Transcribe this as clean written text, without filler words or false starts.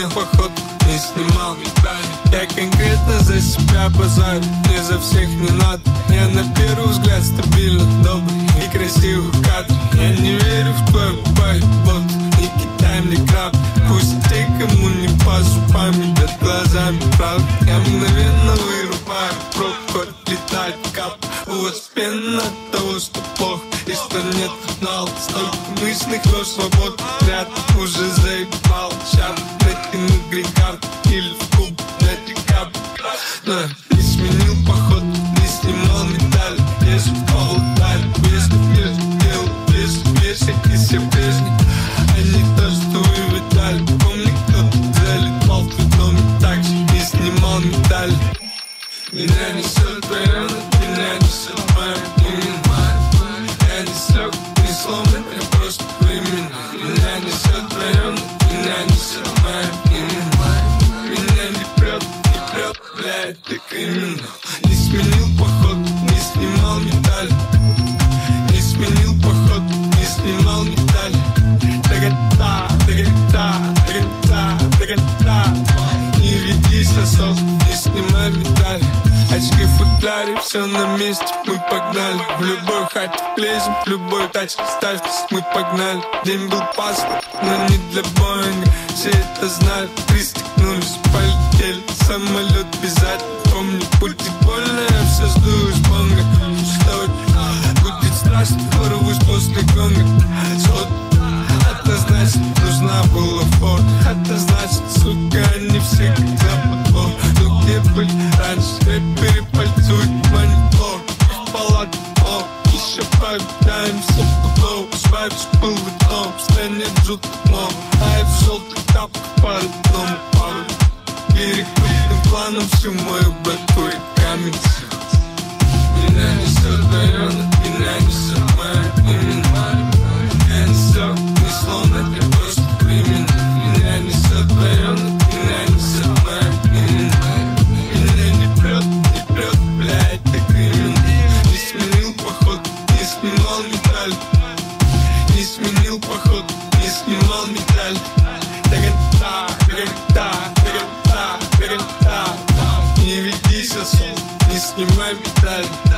поход, не снимал медаль. Я конкретно за себя базарю, мне за всех не надо. Я на первый взгляд стабильно добрый и красивый кадр. Я не верю в твою вот, не кидай мне краб. Пусть те, кому не по зубам, едят глазами правда. Я мгновенно вырубаю пробку, отлетает кап. У вас пена от того, что плохо и что нет финала. Столько мысленных ложь, свобод, ряд уже заебал. Сейчас натяну грин-карт или в клуб для декабря. Но не сменил поход, не снимал медаль. Если полуталь, если прежде делал, если все прежний. Они то, что вы видали. Помни, кто-то залетал в твой дом и так же не снимал медаль. Меня несет в район, меня несет в моем. Я не слег, не сломлен, я просто временно. Меня несет в район, меня несет в моем. Меня не прет, бля, это криминал. Не сменил поход, не снимал медаль. Не сменил поход, не снимал медаль. Не ведись особ, не снимай медаль. Очки в футляре, все на месте, мы погнали. В любой хате влезем, в любой тачке ставьтесь, мы погнали. День был паспорт, но не для Боинга. Все это знают, пристегнулись, полетели. Самолет обязательно, помню, будет больно, я все сдую из бонга. Что будет страшно, вырвусь после гонга. Однозначно нужна была фор. Однозначно, сука, они все как западбол. Ну где были раньше, рэперы пальцуют монитор. Их палат, о, еще повидаемся в футбол. Свайпс был в одном, в стране жутко мол. А я в желтых тапках по одному пару. Перекрутным планом всю мою братву и камень. Меня несет в район, меня несет моя имя. Я несет, не словно я просто временно. Меня несет в район, меня несет моя имя. Меня не прет, бля, это криминал. Не сменил поход, не снимал медаль. Не сменил поход, не снимал медаль. Не ведись особ, не снимай медаль.